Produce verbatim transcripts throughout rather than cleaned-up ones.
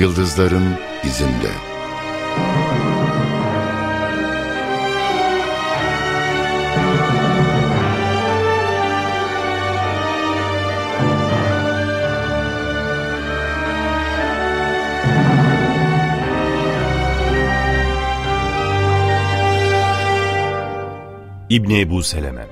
Yıldızların izinde. İbni Ebu Seleme.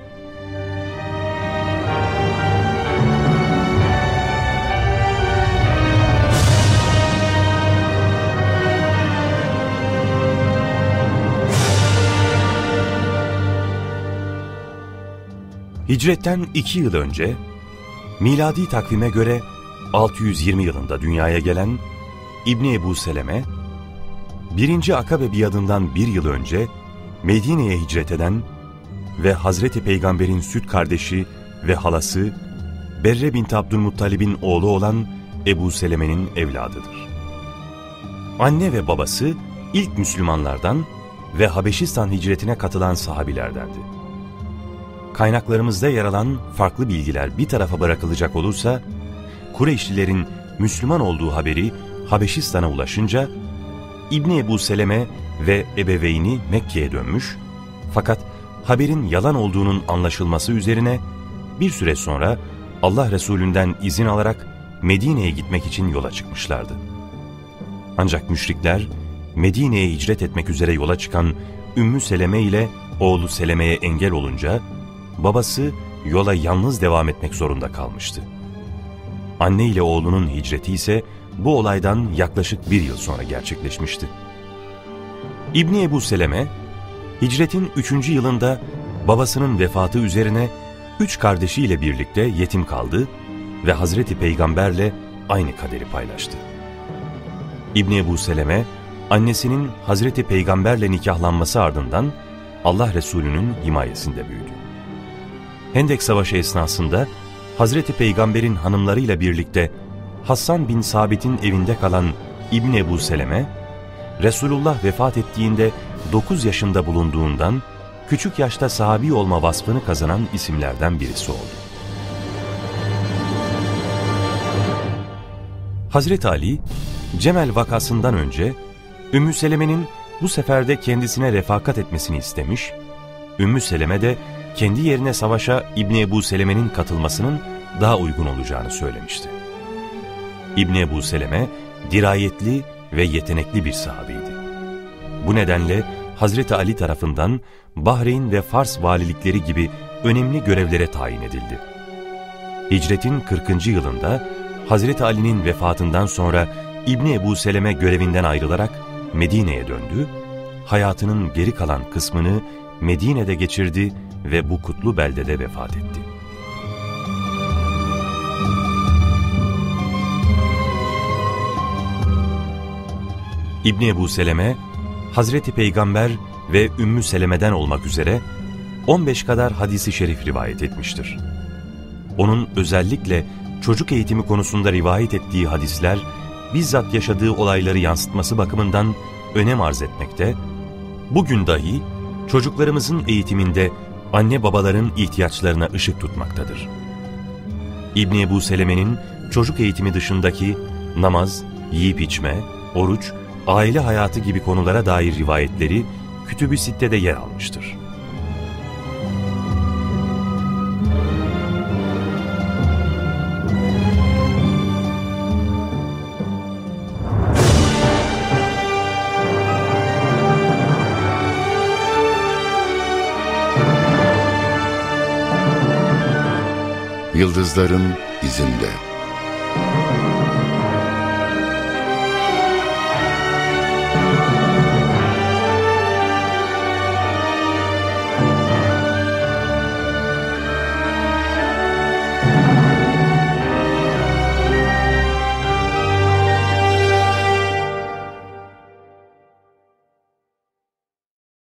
Hicretten iki yıl önce, miladi takvime göre altı yüz yirmi yılında dünyaya gelen İbni Ebu Seleme, birinci Akabe biadından bir yıl önce Medine'ye hicret eden ve Hazreti Peygamber'in süt kardeşi ve halası Berre bint Abdülmuttalib'in oğlu olan Ebu Seleme'nin evladıdır. Anne ve babası ilk Müslümanlardan ve Habeşistan hicretine katılan sahabilerdendi. Kaynaklarımızda yer alan farklı bilgiler bir tarafa bırakılacak olursa, Kureyşlilerin Müslüman olduğu haberi Habeşistan'a ulaşınca, İbni Ebu Seleme ve ebeveyni Mekke'ye dönmüş, fakat haberin yalan olduğunun anlaşılması üzerine bir süre sonra Allah Resulü'nden izin alarak Medine'ye gitmek için yola çıkmışlardı. Ancak müşrikler Medine'ye hicret etmek üzere yola çıkan Ümmü Seleme ile oğlu Seleme'ye engel olunca babası yola yalnız devam etmek zorunda kalmıştı. Anne ile oğlunun hicreti ise bu olaydan yaklaşık bir yıl sonra gerçekleşmişti. İbni Ebu Seleme, hicretin üçüncü yılında babasının vefatı üzerine üç kardeşiyle birlikte yetim kaldı ve Hazreti Peygamberle aynı kaderi paylaştı. İbni Ebu Seleme, annesinin Hazreti Peygamberle nikahlanması ardından Allah Resulü'nün himayesinde büyüdü. Hendek Savaşı esnasında Hazreti Peygamber'in hanımlarıyla birlikte Hassan bin Sabit'in evinde kalan İbni Ebu Seleme, Resulullah vefat ettiğinde dokuz yaşında bulunduğundan küçük yaşta sahabi olma vasfını kazanan isimlerden birisi oldu. Hazreti Ali, Cemel vakasından önce Ümmü Seleme'nin bu seferde kendisine refakat etmesini istemiş, Ümmü Seleme de kendi yerine savaşa İbni Ebu Seleme'nin katılmasının daha uygun olacağını söylemişti. İbni Ebu Seleme, dirayetli ve yetenekli bir sahabeydi. Bu nedenle Hazreti Ali tarafından Bahreyn ve Fars valilikleri gibi önemli görevlere tayin edildi. Hicretin kırkıncı yılında Hazreti Ali'nin vefatından sonra İbni Ebu Seleme görevinden ayrılarak Medine'ye döndü, hayatının geri kalan kısmını Medine'de geçirdi ve bu kutlu beldede vefat etti. İbni Ebu Seleme, Hazreti Peygamber ve Ümmü Seleme'den olmak üzere on beş kadar hadisi şerif rivayet etmiştir. Onun özellikle çocuk eğitimi konusunda rivayet ettiği hadisler, bizzat yaşadığı olayları yansıtması bakımından önem arz etmekte, bugün dahi çocuklarımızın eğitiminde anne babaların ihtiyaçlarına ışık tutmaktadır. İbni Ebu Seleme'nin çocuk eğitimi dışındaki namaz, yiyip içme, oruç, aile hayatı gibi konulara dair rivayetleri Kütüb-ü Sitte'de yer almıştır. Yıldızların izinde.